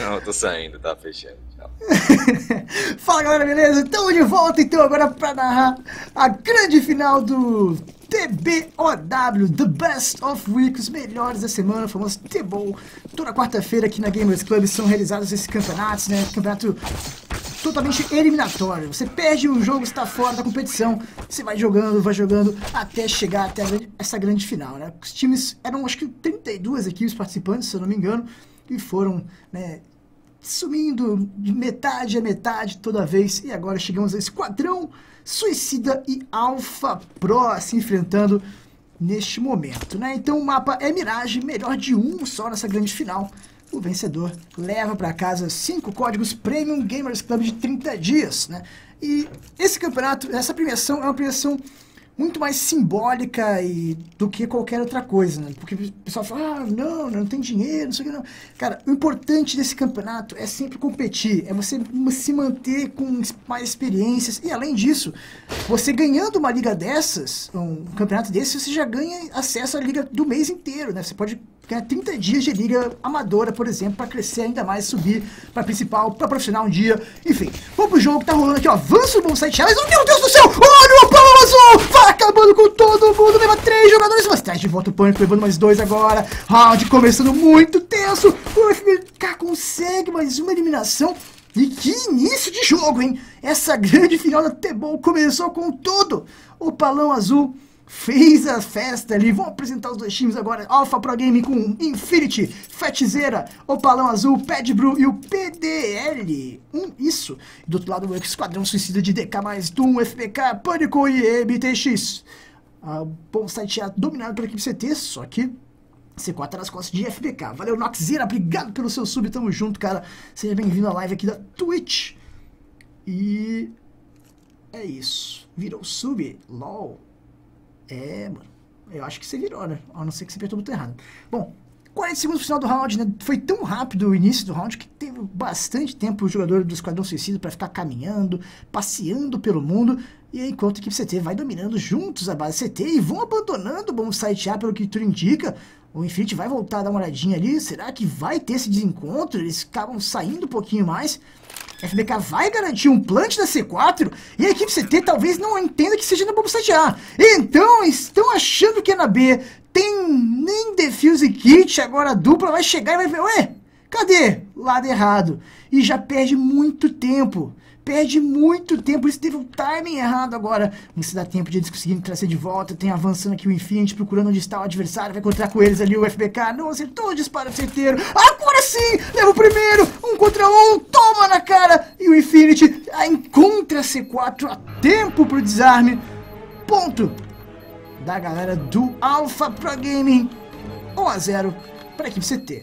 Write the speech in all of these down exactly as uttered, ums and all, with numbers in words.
Não, eu tô saindo, tá fechando. Tchau. Fala galera, beleza? Estamos de volta então agora para narrar a grande final do T B O W, The Best of Week, os melhores da semana, o famoso T-Ball. Toda quarta-feira aqui na Gamers Club são realizados esses campeonatos, né? Campeonato totalmente eliminatório. Você perde um jogo, está fora da competição, você vai jogando, vai jogando até chegar até essa grande final, né? Os times eram, acho que trinta e duas equipes participantes, se eu não me engano, e foram, né, sumindo de metade a metade toda vez, e agora chegamos a Esquadrão Suicida e Alpha Pro se enfrentando neste momento, né? Então o mapa é Mirage, melhor de um só nessa grande final. O vencedor leva para casa cinco códigos Premium Gamers Club de trinta dias, né? E esse campeonato, essa premiação é uma premiação muito mais simbólica e, do que qualquer outra coisa, né? Porque o pessoal fala, ah, não, não tem dinheiro, não sei o que não. Cara, o importante desse campeonato é sempre competir, é você se manter com mais experiências e, além disso, você ganhando uma liga dessas, um campeonato desse, você já ganha acesso à liga do mês inteiro, né? Você pode ganhar trinta dias de liga amadora, por exemplo, para crescer ainda mais, subir para principal, para profissional um dia, enfim. Vamos pro jogo que tá rolando aqui, ó, avança o Bonsai Challenge, oh meu Deus do céu, olha o Pão Azul, vai acabando com todo mundo, leva três jogadores, mas traz de volta o Pânico, levando mais dois agora, round começando muito tenso, o F B K consegue mais uma eliminação, e que início de jogo, hein, essa grande final da T-Ball começou com tudo, o Palão Azul fez a festa ali. Vamos apresentar os dois times agora. Alpha Pro Game com Infinity, Fetzeira, Opalão Azul, Pad Brew e o P D L. Um, isso. Do outro lado, o Esquadrão Suicida de D K mais Doom, F B K, Pânico e M T X. Ah, bom site dominado pela equipe C T, só que C quatro nas costas de F B K. Valeu, Noxzera, obrigado pelo seu sub, tamo junto, cara. Seja bem-vindo à live aqui da Twitch. E é isso. Virou sub, lol. É, mano, eu acho que você virou, né? A não ser que você apertou muito errado. Bom, quarenta segundos no final do round, né? Foi tão rápido o início do round que teve bastante tempo o jogador do Esquadrão Suicida para ficar caminhando, passeando pelo mundo, e enquanto a equipe C T vai dominando juntos a base C T e vão abandonando o bom site A, pelo que tudo indica. O Infinity vai voltar a dar uma olhadinha ali. Será que vai ter esse desencontro? Eles acabam saindo um pouquinho mais. F B K vai garantir um plant da C quatro e a equipe C T talvez não entenda que seja na bomba site A. Então estão achando que é na B. Tem nem defuse kit, agora a dupla vai chegar e vai ver, ué, cadê? Lado errado. E já perde muito tempo. Perde muito tempo, isso teve um timing errado agora. Não se dá tempo de eles conseguirem trazer de volta. Tem avançando aqui o Infinity, procurando onde está o adversário. Vai encontrar com eles ali o F B K. Não acertou o disparo certeiro. Agora sim! Leva o primeiro! Um contra um! Toma na cara! E o Infinity encontra a C quatro a tempo pro desarme. Ponto da galera do Alpha Pro Gaming. um a zero para a equipe C T.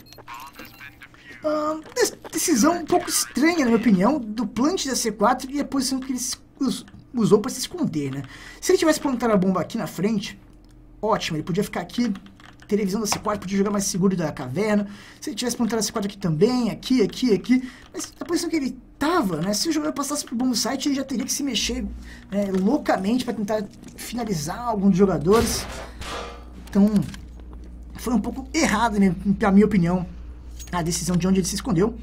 Uh, decisão um pouco estranha, na minha opinião, do plant da C quatro e a posição que ele usou para se esconder, né? Se ele tivesse plantado a bomba aqui na frente, ótimo, ele podia ficar aqui, televisão da C quatro, podia jogar mais seguro da caverna. Se ele tivesse plantado a C quatro aqui também, aqui, aqui, aqui, mas a posição que ele tava, né? Se o jogador passasse pro bom site, ele já teria que se mexer, né, loucamente para tentar finalizar algum dos jogadores. Então, foi um pouco errado, né, na minha opinião, a decisão de onde ele se escondeu.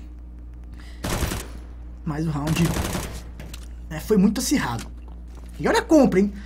Mas o round, né, foi muito acirrado. E olha a compra, hein?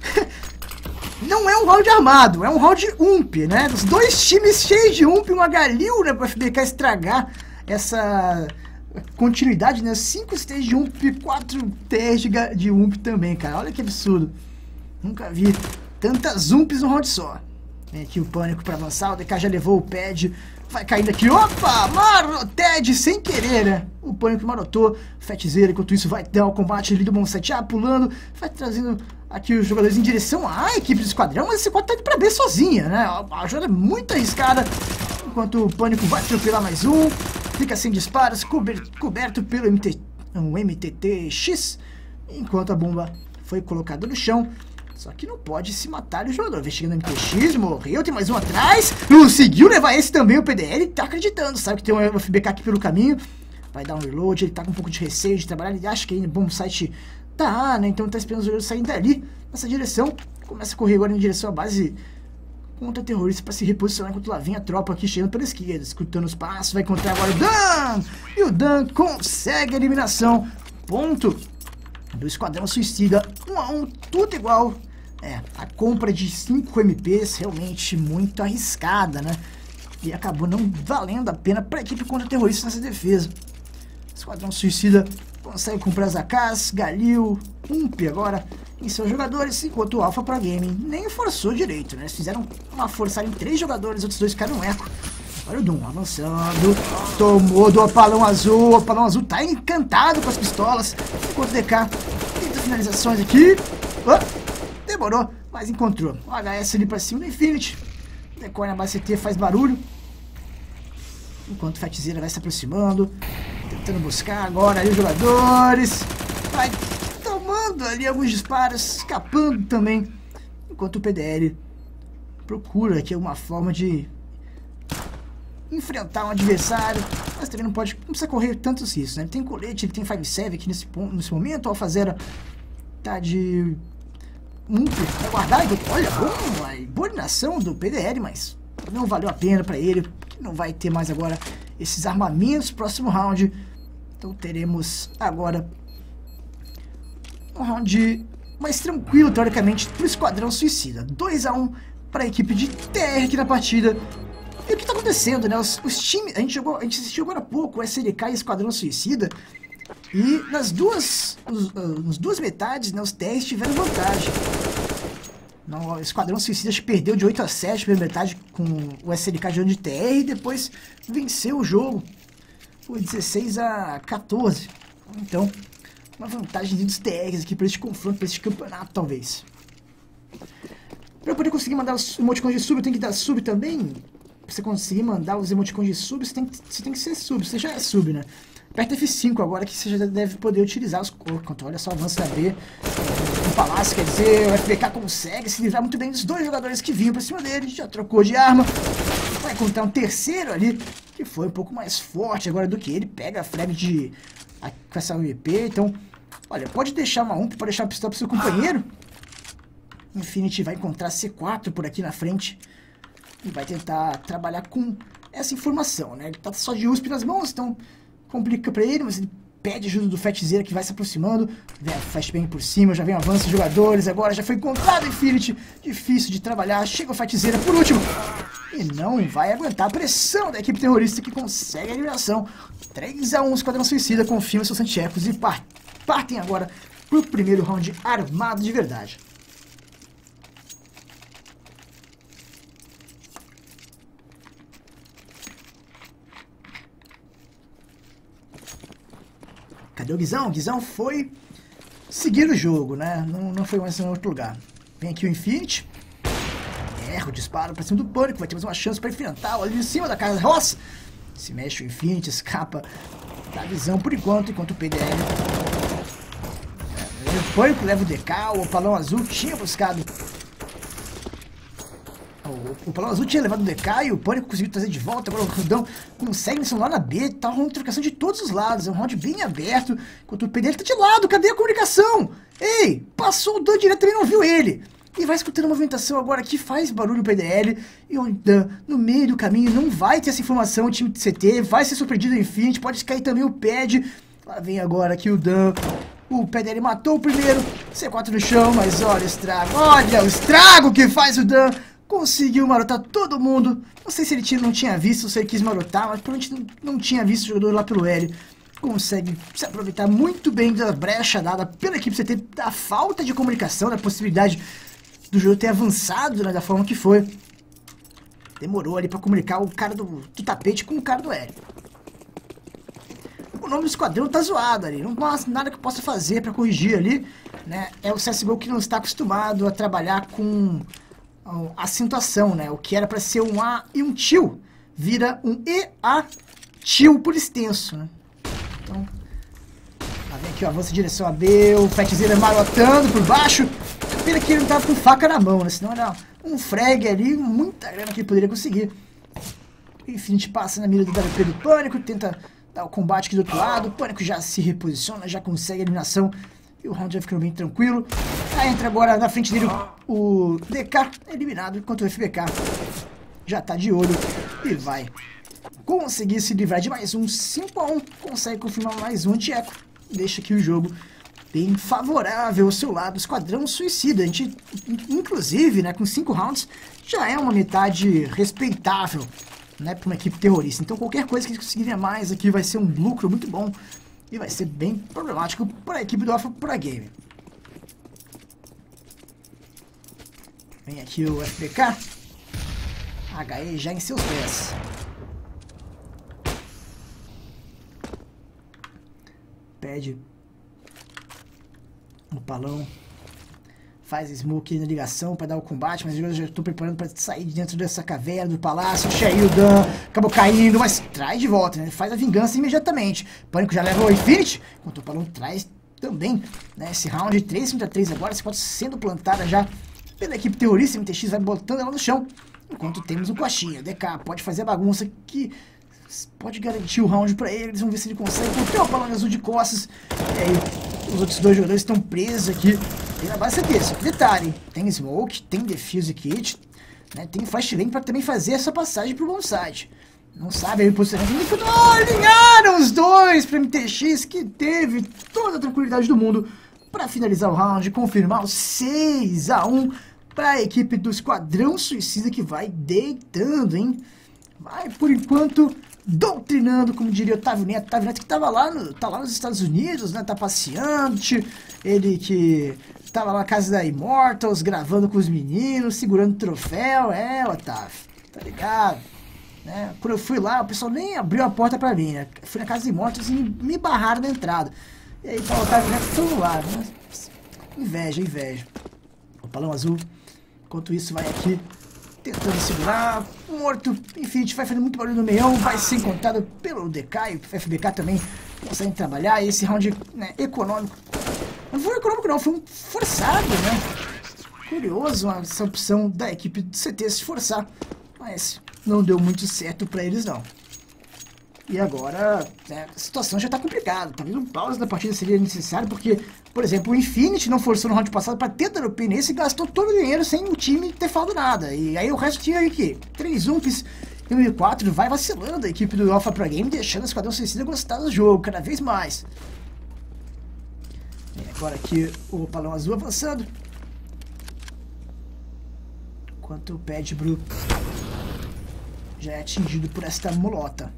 Não é um round armado, é um round ump, né? Os dois times cheios de ump, uma Galil, né, para o F B K estragar essa continuidade, né? cinco stages de ump, quatro T de, de ump também, cara. Olha que absurdo. Nunca vi tantas umps no round só. Vem aqui o Pânico para avançar, o D K já levou o pad. Vai caindo aqui, opa, Maroted sem querer, né? O Pânico marotou, Fetzeira, enquanto isso vai dar o combate ali do bom sete A, pulando, vai trazendo aqui os jogadores em direção à equipe do Esquadrão, mas esse quatro tá indo pra B sozinha, né? A jogada é muito arriscada, enquanto o Pânico vai atropelar mais um, fica sem disparos, coberto, coberto pelo M T, um M T T X, enquanto a bomba foi colocada no chão. Só que não pode se matar o jogador. Vem chegando no M T X, morreu, tem mais um atrás. Conseguiu levar esse também, o P D L tá acreditando. Sabe que tem um F B K aqui pelo caminho. Vai dar um reload, ele tá com um pouco de receio de trabalhar. Ele acha que ainda é bom site tá, né? Então ele tá esperando os jogadores saírem dali, nessa direção. Começa a correr agora em direção à base contra terrorista para se reposicionar enquanto lá vem a tropa aqui chegando pela esquerda, escutando os passos, vai encontrar agora o Dan! E o Dan consegue a eliminação. Ponto do Esquadrão Suicida, um a um, tudo igual. É, a compra de cinco M Ps realmente muito arriscada, né? E acabou não valendo a pena para a equipe contra terroristas nessa defesa. Esquadrão Suicida consegue comprar as A Ks, Galil, Ump agora em seus jogadores, enquanto o Alpha Pro Gaming nem forçou direito, né? Eles fizeram uma forçar em três jogadores, outros dois ficaram no eco. Olha o Doom avançando, tomou do Opalão Azul, o Opalão Azul tá encantado com as pistolas, enquanto o D K tenta finalizações aqui. Oh, demorou, mas encontrou. O H S ali pra cima do Infinity, Decoy na base C T faz barulho, enquanto o Fatzeira vai se aproximando, tentando buscar agora ali os jogadores, vai tomando ali alguns disparos, escapando também, enquanto o P D L procura aqui uma forma de enfrentar um adversário, mas também não pode, não precisa correr tantos riscos, né? Ele tem colete, ele tem cinco sete aqui nesse, ponto, nesse momento, o Alfazera tá de muito pra guardar, olha, boa, boa eliminação do P D L, mas não valeu a pena pra ele, porque não vai ter mais agora esses armamentos próximo round. Então teremos agora um round mais tranquilo, teoricamente, pro Esquadrão Suicida. dois a um para a equipe de T R aqui na partida. E o que tá acontecendo, né? Os, os times, a gente, jogou, a gente assistiu agora há pouco o S L K e Esquadrão Suicida, e nas duas, os, nas duas metades, né, os T Rs tiveram vantagem. Não, o Esquadrão Suicida perdeu de oito a sete na primeira metade com o S L K jogando de T R, e depois venceu o jogo por dezesseis a quatorze. Então, uma vantagem dos T Rs aqui para este confronto, para este campeonato, talvez. Para eu poder conseguir mandar os emoticons de sub, eu tenho que dar sub também. Pra você conseguir mandar os emoticons de sub, você tem que, você tem que ser sub, você já é sub, né? Aperta F cinco agora que você já deve poder utilizar os corpos. Olha só, avança da B. O Palácio, quer dizer, o F B K consegue se livrar muito bem dos dois jogadores que vinham pra cima dele. Já trocou de arma. Vai encontrar um terceiro ali, que foi um pouco mais forte agora do que ele. Pega a frag de... A, com essa U E P, então... Olha, pode deixar uma U M P, pode deixar a pistola pro seu companheiro. Infinity vai encontrar C quatro por aqui na frente. E vai tentar trabalhar com essa informação, né? Ele tá só de U S P nas mãos, então... Complica pra ele, mas ele pede ajuda do Fatzeira que vai se aproximando. Vem a flashbang por cima, já vem o avanço de jogadores. Agora já foi encontrado o Infinity. Difícil de trabalhar. Chega o Fatzeira por último. E não vai aguentar a pressão da equipe terrorista que consegue a eliminação. três a um, Esquadrão Suicida confirma seus antiecos e partem agora pro primeiro round armado de verdade. Cadê o Guizão? O Guizão foi seguir o jogo, né? Não, não foi mais em outro lugar. Vem aqui o Infinity. Erra o disparo pra cima do Pânico. Vai ter mais uma chance pra enfrentar ali em cima da casa roça. Se mexe o Infinity, escapa da visão por enquanto, enquanto o P D L. É, o Pânico leva o D K, o Opalão Azul tinha buscado. O Opalão Azul tinha levado o D K e o Pânico conseguiu trazer de volta. Agora o Rudão consegue missão lá na B. Tá uma trocação de todos os lados. É um round bem aberto. Enquanto o P D L tá de lado. Cadê a comunicação? Ei, passou o Dan direto, também não viu ele. E vai escutando a movimentação agora que faz barulho o P D L. E o Dan, no meio do caminho, não vai ter essa informação. O time de C T vai ser surpreendido no Infinity. Pode cair também o Pad. Lá vem agora aqui o Dan. O P D L matou o primeiro. C quatro no chão, mas olha o estrago. Olha o estrago que faz o Dan. Conseguiu marotar todo mundo. Não sei se ele não tinha visto ou se ele quis marotar, mas provavelmente não tinha visto o jogador lá pelo L. Consegue se aproveitar muito bem da brecha dada pela equipe C T, da falta de comunicação, da possibilidade do jogo ter avançado, né, da forma que foi. Demorou ali pra comunicar o cara do, do tapete com o cara do L. O nome do esquadrão tá zoado ali. Não há nada que eu possa fazer pra corrigir ali, né? É o C S G O que não está acostumado a trabalhar com a acentuação, né? O que era para ser um A e um tio vira um E A tio por extenso, né? Então, lá vem aqui o avanço em direção a B, o Fatzeira marotando por baixo. Pena que ele não tava com faca na mão, né? Senão era um frag ali, muita grana que ele poderia conseguir. Enfim, a gente passa na mira do W P do Pânico, tenta dar o combate aqui do outro lado. O Pânico já se reposiciona, já consegue a eliminação. E E o round já ficando bem tranquilo. Aí entra agora na frente dele o, o D K, eliminado, enquanto o F B K já tá de olho e vai conseguir se livrar de mais um cinco a um. Consegue confirmar mais um anti-eco. Deixa aqui o jogo bem favorável ao seu lado, Esquadrão Suicida. A gente, inclusive, né, com cinco rounds, já é uma metade respeitável, né, para uma equipe terrorista. Então qualquer coisa que eles conseguirem a mais aqui vai ser um lucro muito bom e vai ser bem problemático para a equipe do Alpha Pro Game. Vem aqui o F B K, H E já em seus pés. Pede o Palão, faz smoke na ligação para dar o combate, mas eu já estou preparando para sair de dentro dessa caverna do palácio. Sheildan acabou caindo, mas traz de volta, né? Faz a vingança imediatamente. Pânico já leva o Infinity, enquanto o Palão traz também, né? Esse round três contra três agora, esse pode sendo plantada já pela equipe terrorista. M T X vai botando ela no chão, enquanto temos o Coxinha. D K pode fazer a bagunça que pode garantir o round pra ele. Eles vão ver se ele consegue. Tem o Palão azul de costas. E aí, os outros dois jogadores estão presos aqui. Tem na base desse. Detalhe: tem smoke, tem defuse kit, né? Tem flash lane pra também fazer essa passagem pro bom side. Não sabe aí o posicionamento. Oh, alinharam os dois pra M T X, que teve toda a tranquilidade do mundo pra finalizar o round, confirmar o seis a um pra a equipe do Esquadrão Suicida, que vai deitando, hein? Vai, por enquanto, doutrinando, como diria o Otávio Neto. Otávio Neto que tava lá, no, tá lá nos Estados Unidos, né? Tá passeando. Ele que tava lá na casa da Immortals, gravando com os meninos, segurando troféu. É, Otávio, tá ligado? Né? Quando eu fui lá, o pessoal nem abriu a porta pra mim, né? Fui na casa da Immortals e me, me barraram na entrada. E aí tá o Otávio Neto todo lá, né? Inveja, inveja. O Palão azul, enquanto isso, vai aqui tentando segurar, morto. Infinity vai fazendo muito barulho no meião, vai ser encontrado pelo D K e o F B K também conseguem trabalhar. E esse round, né, econômico, não foi econômico não, foi um forçado, né? Curioso essa opção da equipe do C T se forçar, mas não deu muito certo pra eles não. E agora, né, a situação já tá complicada. Talvez um pause da partida seria necessário, porque, por exemplo, o Infinity não forçou no round passado para ter dropper nesse e gastou todo o dinheiro sem o time ter falado nada. E aí o resto tinha aí que três umps e um quatro vai vacilando a equipe do Alpha Pro Game, deixando o Esquadrão Suicida gostar do jogo cada vez mais. E agora aqui o Palão azul avançando, enquanto o Pad Blue já é atingido por esta molota.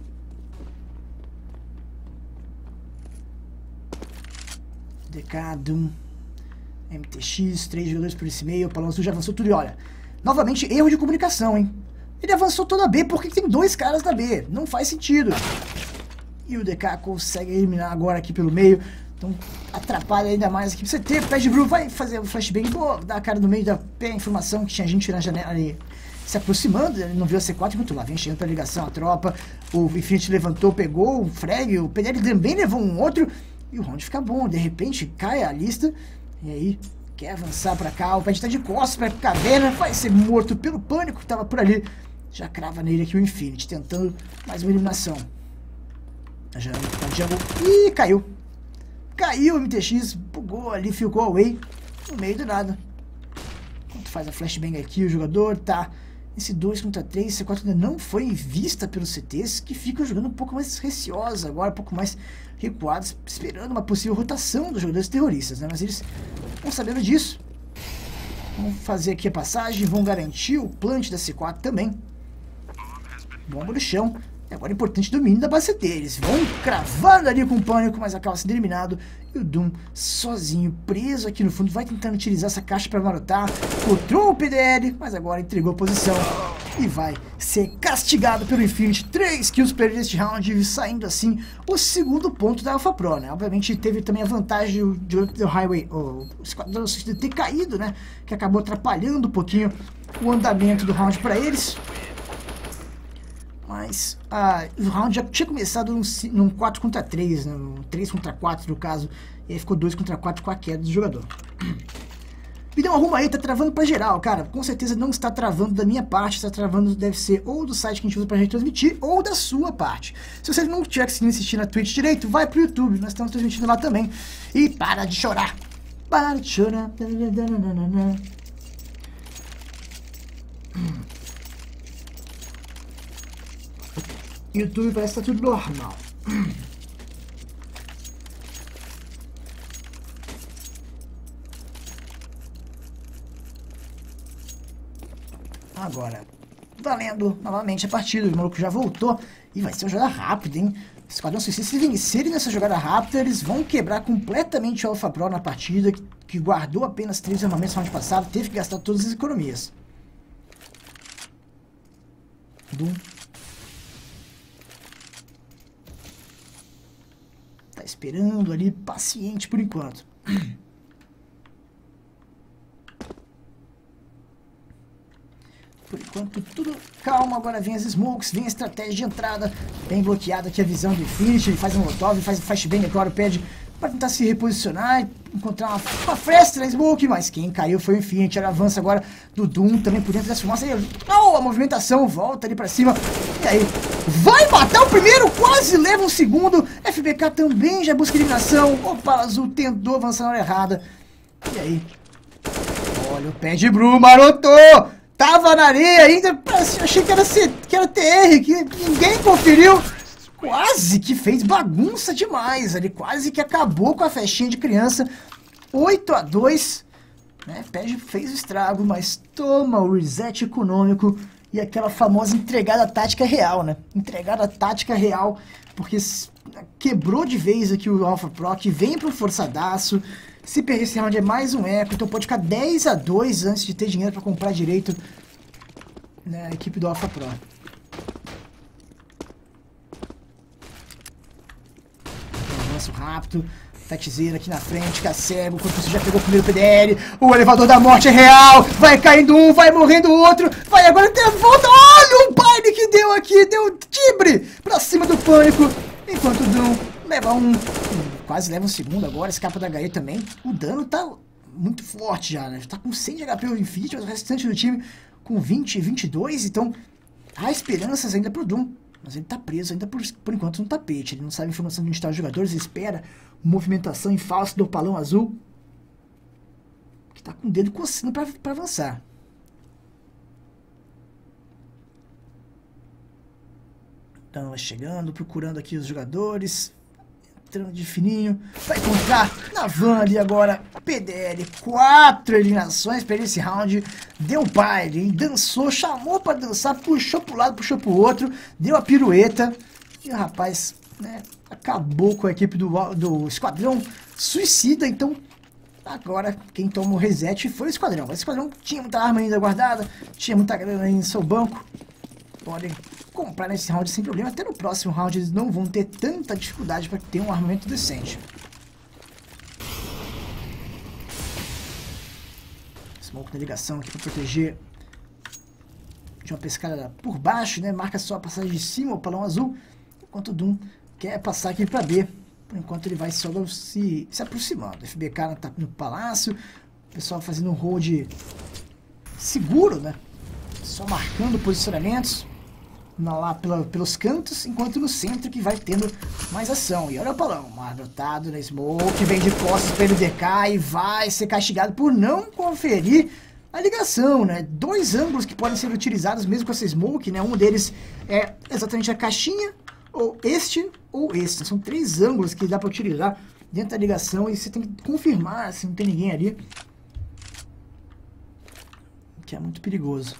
D K, Doom, M T X, três jogadores por esse meio. O Palão azul já avançou tudo e olha, novamente erro de comunicação, hein? Ele avançou toda a B, porque tem dois caras na B? Não faz sentido. E o D K consegue eliminar agora aqui pelo meio, então atrapalha ainda mais aqui. Você tem o Pad Blue, vai fazer o flashbang, pô, dá a cara no meio da pé, a informação que tinha gente na janela ali se aproximando. Ele não viu a C quatro muito lá, vem chegando pra ligação a tropa. O Infinity levantou, pegou o frag, o P D L também levou um outro. E o round fica bom, de repente cai a lista. E aí, quer avançar pra cá. O Pad tá de costas pra caverna. Vai ser morto pelo Pânico que tava por ali. Já crava nele aqui o Infinity, tentando mais uma eliminação. A janela tá de jungle. Ih, caiu. Caiu o M T X, bugou ali, ficou away. No meio do nada. Enquanto faz a flashbang aqui, o jogador tá esse dois contra três, C quatro ainda não foi vista pelos C Ts, que ficam jogando um pouco mais receosos agora, um pouco mais recuados, esperando uma possível rotação dos jogadores terroristas, né? Mas eles vão sabendo disso. Vão fazer aqui a passagem, vão garantir o plant da C quatro também. Bomba no chão. E agora é importante o domínio da base deles. Vão cravando ali com o Pânico, mas acaba sendo eliminado. E o Doom sozinho, preso aqui no fundo, vai tentando utilizar essa caixa para marotar. Encontrou o P D L, mas agora entregou a posição. E vai ser castigado pelo Infinity. três kills para ele neste round, saindo assim o segundo ponto da Alpha Pro, né? Obviamente teve também a vantagem de, de, do Highway, o Esquadrão Suicida ter caído, né? Que acabou atrapalhando um pouquinho o andamento do round para eles. Mas ah, o round já tinha começado num, num quatro contra três, né? Um três contra quatro no caso. E aí ficou dois contra quatro com a queda do jogador. Me dê um arrumo aí, tá travando pra geral, cara. Com certeza não está travando da minha parte, está travando, deve ser ou do site que a gente usa pra gente transmitir, ou da sua parte. Se você não tiver conseguindo assistir na Twitch direito, vai pro YouTube, nós estamos transmitindo lá também. E para de chorar. Para de chorar. YouTube parece que tá tudo normal. Agora, valendo novamente a partida, o maluco já voltou e vai ser uma jogada rápida, hein? Esquadrão Suicida, se vencerem nessa jogada rápida, eles vão quebrar completamente o Alpha Pro na partida, que guardou apenas três armamentos no round passado, teve que gastar todas as economias. Doom. Tá esperando ali, paciente por enquanto. Por enquanto tudo calmo, agora vem as smokes, vem a estratégia de entrada, bem bloqueada aqui a visão do Infinity, ele faz um molotov, faz o flashbang, agora pede para tentar se reposicionar, encontrar uma, uma fresta na smoke, mas quem caiu foi o Infinity, ele avança agora do Doom, também por dentro dessa fumaça, ele, oh, a movimentação, volta ali para cima, e aí, vai matar o primeiro, quase leva um segundo, F B K também já busca eliminação, o Pala Azul tentou avançar na hora errada, e aí, olha o pé de Bru, marotou! Tava na areia ainda, eu achei que era, C, que era T R, que ninguém conferiu. Quase que fez bagunça demais ali, quase que acabou com a festinha de criança. oito a dois, né? Pede fez o estrago, mas toma o reset econômico e aquela famosa entregada tática real, né? Entregada tática real, porque quebrou de vez aqui o Alpha Pro, que vem pro forçadaço. Se perder esse round é mais um eco, então pode ficar dez a dois antes de ter dinheiro para comprar direito, né, a equipe do Alpha Pro. Avanço rápido, Tatzeira aqui na frente, fica cego, enquanto você já pegou o primeiro P D L, o elevador da morte é real, vai caindo um, vai morrendo o outro, vai agora ter a volta, olha o baile que deu aqui, deu tibre pra cima do Pânico, enquanto o Doom leva um... Quase leva um segundo agora, escapa da H E também. O dano tá muito forte já, né? Tá com cem de H P o Infinity, mas o restante do time com vinte, vinte e dois. Então, há esperanças ainda pro Doom. Mas ele tá preso ainda por, por enquanto no tapete. Ele não sabe a informação de onde está os jogadores. Ele espera movimentação em falso do Opalão Azul, que tá com o dedo coçando pra, pra avançar. Então, vai chegando, procurando aqui os jogadores. Entrando de fininho, vai encontrar na van ali agora, P D L, quatro eliminações para esse round, deu baile, hein? Dançou, chamou para dançar, puxou para um lado, puxou para o outro, deu a pirueta, e o rapaz, né, acabou com a equipe do, do Esquadrão Suicida, então agora quem toma o reset foi o Esquadrão. O Esquadrão tinha muita arma ainda guardada, tinha muita grana aí no seu banco, podem comprar nesse round sem problema. Até no próximo round eles não vão ter tanta dificuldade para ter um armamento decente. Smoke na ligação aqui para proteger de uma pescada por baixo, né? Marca só a passagem de cima, o Opalão Azul, enquanto o Doom quer passar aqui para B. Por enquanto ele vai só se, se aproximando. O F B K tá no palácio, o pessoal fazendo um hold seguro, né? Só marcando posicionamentos lá pela, pelos cantos, enquanto no centro que vai tendo mais ação. E olha o Palão, marrotado na smoke, vem de costas para ele D K e vai ser castigado por não conferir a ligação, né? Dois ângulos que podem ser utilizados mesmo com essa smoke, né? Um deles é exatamente a caixinha, ou este, ou este. São três ângulos que dá para utilizar dentro da ligação e você tem que confirmar se não tem ninguém ali, que é muito perigoso.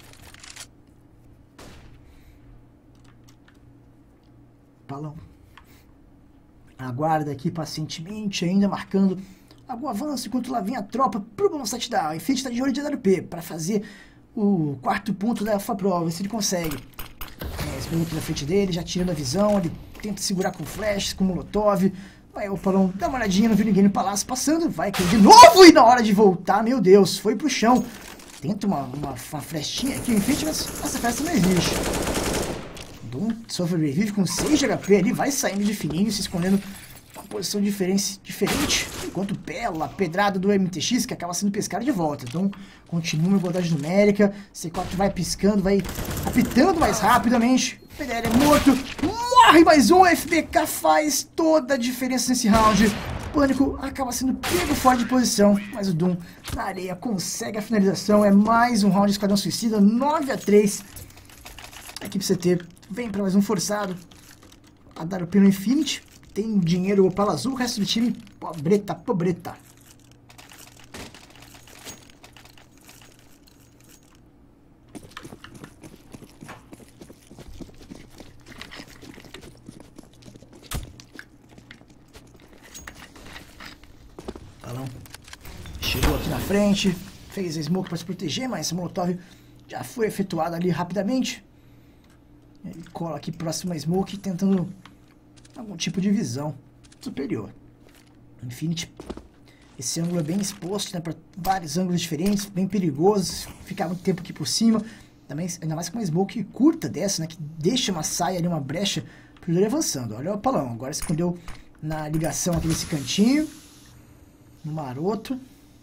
Palão aguarda aqui pacientemente, ainda marcando algum avanço, enquanto lá vem a tropa pro bonus touchdown. O Infinity está de olho de A W P para fazer o quarto ponto da Alpha Pro, ver se ele consegue. É, esse aqui na frente dele, já tirando a visão, ele tenta segurar com flash, com molotov. Vai o Palão dá uma olhadinha, não viu ninguém no palácio passando, vai cair de novo e na hora de voltar, meu Deus, foi pro chão. Tenta uma, uma, uma flechinha aqui, o Infinity, mas essa festa não existe. Doom sofre revive com seis de H P, ele vai saindo de fininho, se escondendo posição diferente, diferente enquanto Bela, pedrada do M T X, que acaba sendo pescada de volta. Então, continua uma igualdade numérica, C quatro vai piscando, vai apitando mais rapidamente. O P D L é morto, morre mais um, F B K faz toda a diferença nesse round. Pânico acaba sendo pego fora de posição, mas o Doom na areia consegue a finalização. É mais um round de Esquadrão Suicida, nove a três. A equipe C T vem para mais um forçado. A dar o pino Infinity. Tem dinheiro para azul, o resto do time, pobreta, pobreta. Balão chegou aqui na frente, fez a smoke para se proteger, mas esse molotov já foi efetuado ali rapidamente. Ele cola aqui próximo a smoke, tentando algum tipo de visão superior. Infinity, esse ângulo é bem exposto, né, para vários ângulos diferentes, bem perigoso, ficar muito tempo aqui por cima, também, ainda mais com uma smoke curta dessa, né, que deixa uma saia ali, uma brecha para ele avançando. Olha o Palão, agora se escondeu na ligação aqui nesse cantinho, no maroto,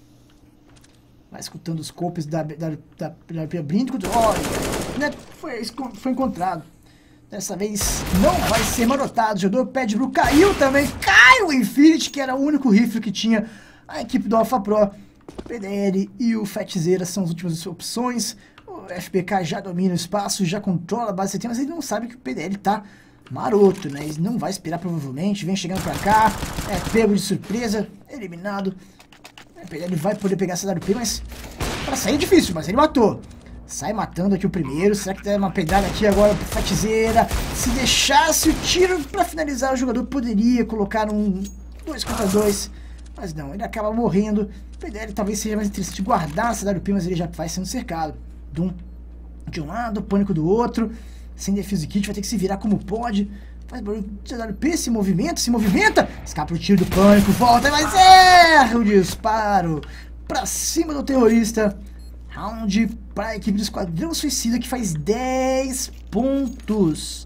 vai escutando os golpes da, da, da, da, da Blind, olha, né, foi, foi encontrado. Dessa vez não vai ser marotado. O jogador Pad Blue caiu também. Cai o Infinity, que era o único rifle que tinha a equipe do Alpha Pro. O P D L e o Fatzeira são as últimas opções. O F B K já domina o espaço, já controla a base C T, mas ele não sabe que o P D L tá maroto, né? Ele não vai esperar provavelmente. Vem chegando pra cá. É pego de surpresa. Eliminado. O P D L vai poder pegar essa W P, mas pra sair é difícil, mas ele matou. Sai matando aqui o primeiro. Será que tem uma pedrada aqui agora pro Fatzeira? Se deixasse o tiro pra finalizar, o jogador poderia colocar um dois contra dois. Mas não, ele acaba morrendo. O P D L talvez seja mais interessante guardar essa W P, mas ele já vai sendo cercado. Doom de um lado, Pânico do outro. Sem defuse kit, vai ter que se virar como pode. Faz barulho de W P, se movimenta, se movimenta. Escapa o tiro do Pânico, volta, mas erra o disparo pra cima do terrorista. Round para a equipe do Esquadrão Suicida, que faz dez pontos.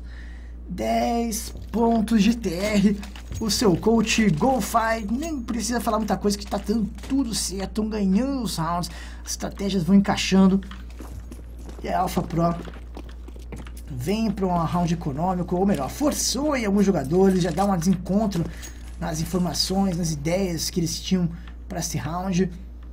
dez pontos de T R. O seu coach GoFi nem precisa falar muita coisa, que tá dando tudo certo. Estão ganhando os rounds. As estratégias vão encaixando. E a Alpha Pro vem para um round econômico, ou melhor, forçou em alguns jogadores, já dá um desencontro nas informações, nas ideias que eles tinham para esse round.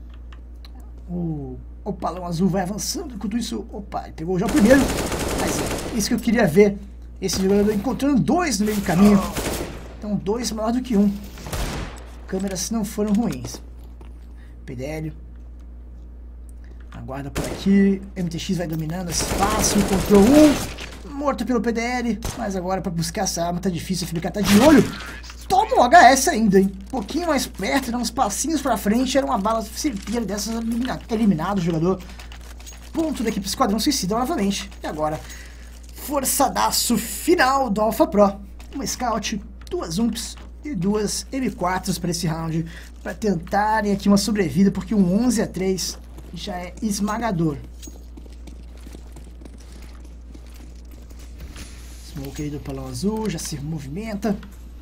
O O Palão Azul vai avançando, enquanto isso, opa, ele pegou já o primeiro, mas é isso que eu queria ver, esse jogador encontrando dois no meio do caminho, então dois maior do que um, câmeras não foram ruins. P D L, aguarda por aqui, M T X vai dominando esse espaço, encontrou um, morto pelo P D L, mas agora para buscar essa arma tá difícil, o F B K tá de olho. Toma um H S ainda, hein? Um pouquinho mais perto, dá uns passinhos pra frente, era uma bala certeira dessas, elimina, eliminado o jogador. Ponto da equipe Esquadrão Suicida novamente. E agora, forçadaço final do Alpha Pro. Uma Scout, duas Umps e duas M quatro para esse round, para tentarem aqui uma sobrevida, porque um onze a três já é esmagador. Smoke aí do Palão Azul, já se movimenta.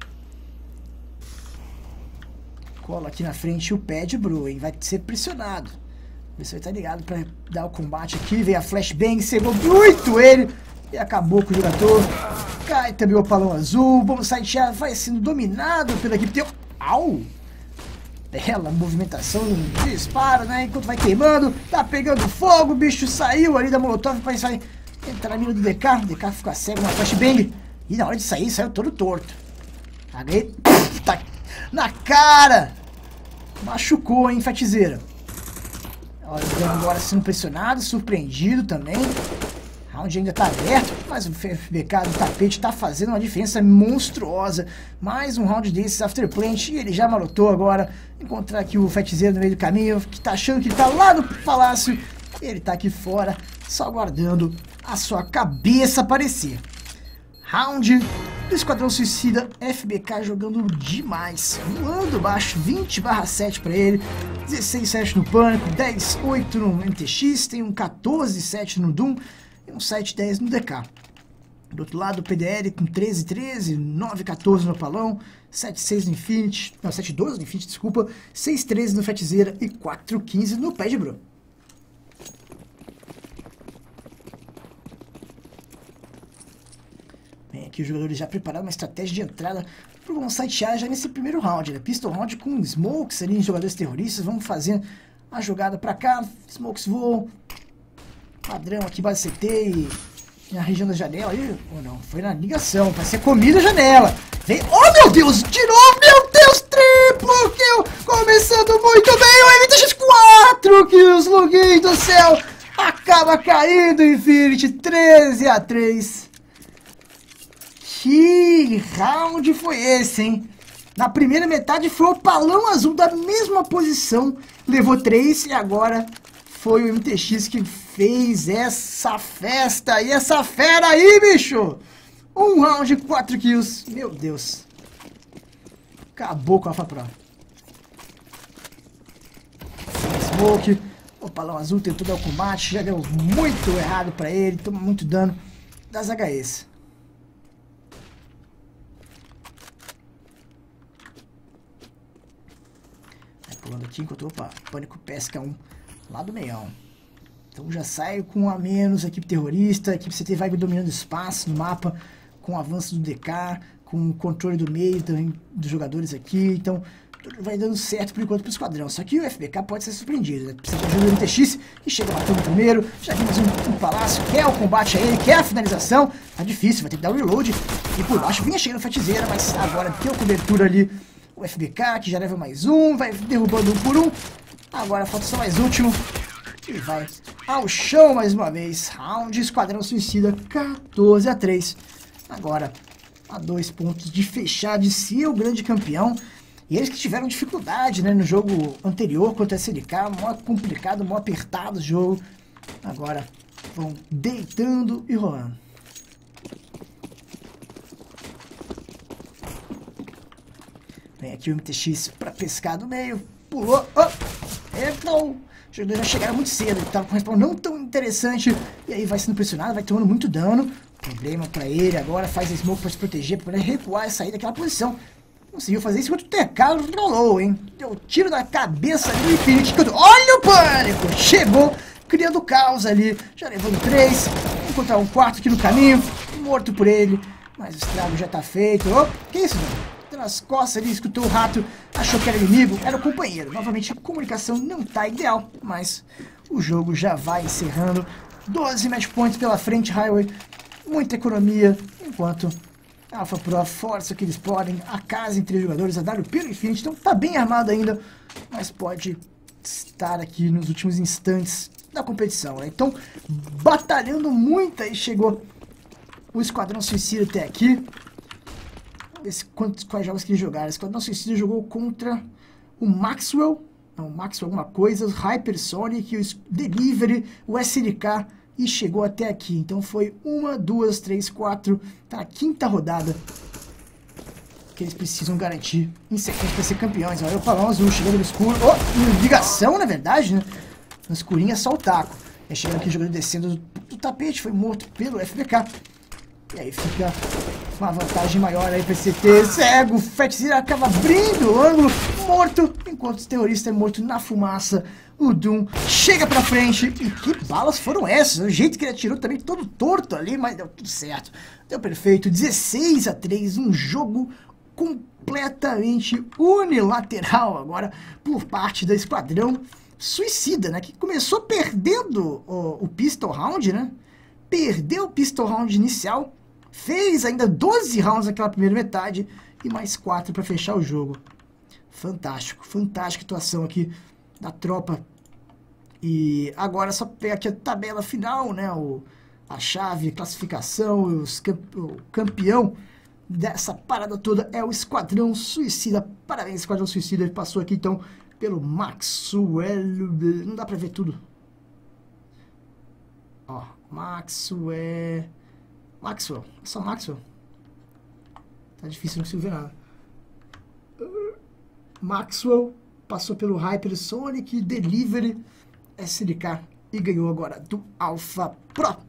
Cola aqui na frente o Pad Blue, hein? Vai ser pressionado. O pessoal tá ligado pra dar o combate aqui. Veio a flashbang, cegou muito ele e acabou com o jogador. Cai também o Palão Azul. Vamos sitear, vai sendo dominado pela equipe. Tem... Au! Bela movimentação, disparo, né? Enquanto vai queimando, tá pegando fogo. O bicho saiu ali da Molotov para sair. Entrar na mira do D K. O D K fica cego na flashbang. E na hora de sair, saiu todo torto. Agarrei. Tá na cara! Machucou, hein, Fatzeira. Olha, agora sendo pressionado, surpreendido também. Round ainda tá aberto, mas o F B K do tapete tá fazendo uma diferença monstruosa. Mais um round desses Afterplant, e ele já marotou agora. Encontrar aqui o Fatzeira no meio do caminho, que tá achando que ele tá lá no palácio. Ele tá aqui fora, só aguardando a sua cabeça aparecer. Round do Esquadrão Suicida, F B K jogando demais, voando baixo, vinte barra sete para ele, dezesseis a sete no Pânico, dez a oito no M T X, tem um quatorze a sete no Doom e um sete a dez no D K. Do outro lado, o P D L com treze treze, nove quatorze no Opalão, sete seis no Infinity, não, sete doze no Infinity, desculpa, seis treze no Fatzeira e quatro quinze no Pé de Bro. Bem, aqui os jogadores já prepararam uma estratégia de entrada para vão sitear já nesse primeiro round, né? Pistol round com smokes ali, jogadores terroristas, vamos fazendo a jogada para cá, smokes voam, padrão aqui, base C T e na região da janela aí, ou não, foi na ligação, vai ser comida a janela. Vem, oh meu Deus, de novo, meu Deus, triplo kill, começando muito bem, o M T X quatro kills, Luguinho do céu, acaba caindo, Infinity, treze a três. Que round foi esse, hein? Na primeira metade foi o Opalão Azul da mesma posição, levou três e agora foi o M T X que fez essa festa e essa fera aí, bicho! Um round, quatro kills, meu Deus. Acabou com a Alpha Pro. Smoke, o Opalão Azul tentou dar o combate, já deu muito errado pra ele, toma muito dano das H Es. Pulando aqui enquanto, opa, Pânico pesca um lá do meião. Então já sai com um a menos, a equipe terrorista, a equipe C T vai dominando espaço no mapa, com o avanço do D K, com o controle do meio também dos jogadores aqui, então tudo vai dando certo por enquanto pro esquadrão. Só que o F B K pode ser surpreendido, né? Precisa de ajuda do M T X, que chega matando primeiro, já vimos um, um palácio, quer o combate a ele, quer a finalização, tá difícil, vai ter que dar o reload, e por baixo vinha chegando o Fatzeira, mas agora deu cobertura ali. O F B K, que já leva mais um, vai derrubando um por um. Agora falta só mais último. E vai ao chão mais uma vez. Round Esquadrão Suicida, quatorze a três. Agora, a dois pontos de fechar, de ser o grande campeão. E eles que tiveram dificuldade, né, no jogo anterior contra a S L K. Mó complicado, mó apertado o jogo. Agora vão deitando e rolando. Vem aqui o M T X pra pescar do meio. Pulou. Oh, errou. Os jogadores já chegaram muito cedo. Ele tava com um respawn não tão interessante. E aí vai sendo pressionado, vai tomando muito dano. Problema pra ele agora. Faz a smoke pra se proteger, pra poder recuar e sair daquela posição. Conseguiu fazer isso enquanto o T K rolou, hein? Deu tiro na cabeça do Infinity. Olha o Pânico! Chegou, criando caos ali. Já levando três. Vou encontrar um quarto aqui no caminho. Morto por ele. Mas o estrago já tá feito. Oh, que isso, mano? Nas costas ali, escutou o rato, achou que era inimigo, era o companheiro. Novamente a comunicação não tá ideal, mas o jogo já vai encerrando. doze match points pela frente, Highway, muita economia, enquanto a Alpha Pro força que eles podem, a casa entre os jogadores, a W pelo Infinity, então tá bem armado ainda, mas pode estar aqui nos últimos instantes da competição, né? Então, batalhando muito, aí chegou o Esquadrão Suicida até aqui. Esse, quantos, quais jogos que eles jogaram? Esse Esquadrão Suicida jogou contra o Maxwell, não, Maxwell alguma coisa, o Hypersonic, o Delivery, o S L K e chegou até aqui. Então foi uma, duas, três, quatro, tá na quinta rodada que eles precisam garantir em sequência para ser campeões. Olha o Opalão Azul chegando no escuro, oh, ligação na verdade, né? No escurinho é só o taco. É chegando aqui jogando descendo do, do tapete, foi morto pelo F B K. E aí fica uma vantagem maior aí pra C T. Cego, o Fatzeira acaba abrindo o ângulo, morto, enquanto o terrorista é morto na fumaça. O Doom chega pra frente. E que balas foram essas? O jeito que ele atirou também todo torto ali, mas deu tudo certo. Deu perfeito. dezesseis a três, um jogo completamente unilateral agora por parte da Esquadrão Suicida, né? Que começou perdendo o, o Pistol Round, né? Perdeu o Pistol Round inicial. Fez ainda doze rounds naquela primeira metade e mais quatro para fechar o jogo. Fantástico, fantástica atuação aqui da tropa. E agora só pegar aqui a tabela final, né? O, a chave, classificação, os, o campeão dessa parada toda é o Esquadrão Suicida. Parabéns, Esquadrão Suicida. Ele passou aqui então pelo Maxwell. Não dá pra ver tudo. Ó, Maxwell. Maxwell, é só Maxwell. Tá difícil, não consigo ver nada. Maxwell passou pelo Hypersonic, Delivery, S L K e ganhou agora do Alpha Pro.